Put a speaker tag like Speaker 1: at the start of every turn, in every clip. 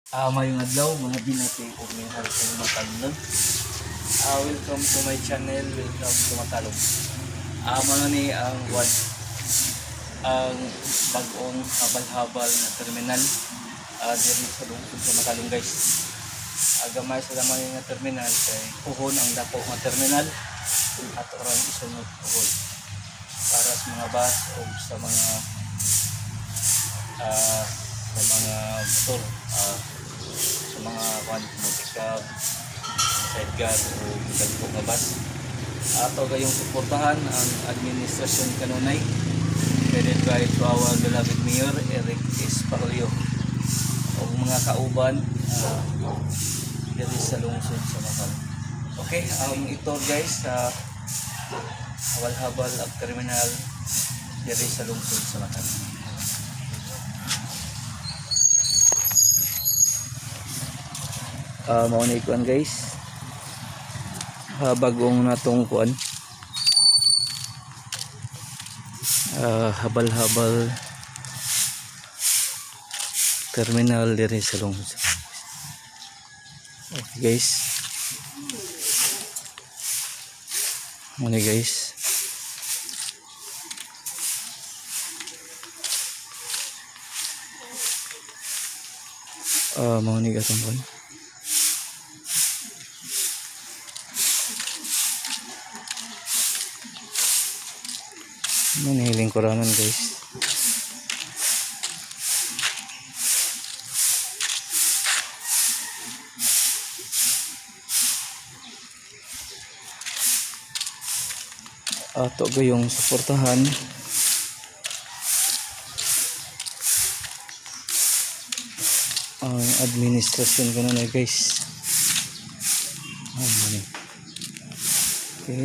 Speaker 1: Mayong adlaw mga binati o may harap sa matalong. Welcome to my channel, welcome to Matalong. Mga ni ang ang bagong habal-habal na terminal diri sa lungsod sa Matalong, guys. Gamay sa lamang nga terminal kay puhon ang dako nga terminal at orang isunod puhon para sa mga bus o sa mga motor, sa mga motorcab, sidecar o dagko nga bus. Ato gayong suportahan ang administrasyon kanunay headed by to our beloved Mayor Eric S. Parolio o mga kauban dito sa lungsod sa Matalong. Okay, ito guys sa habal-habal ang terminal dito sa lungsod sa Matalong. Mao na ikuan guys, bagong natong kuan, habal-habal terminal diri sa lungsod. Okay guys, mao ni guys, mao ni gatong kuan. Manihiling ko raman guys. Ato gayong suportahan ang administrasyon ko na guys. Okay.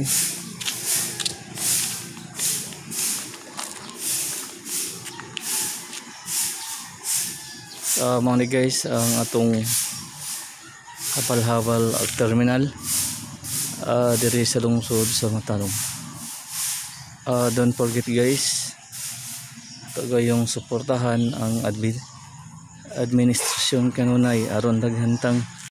Speaker 1: Mao ni guys ang atong habal-habal terminal diri sa lungsod sa Matalong. Don't forget guys, ito gayong suportahan ang administrasyon kanunay aron daghantang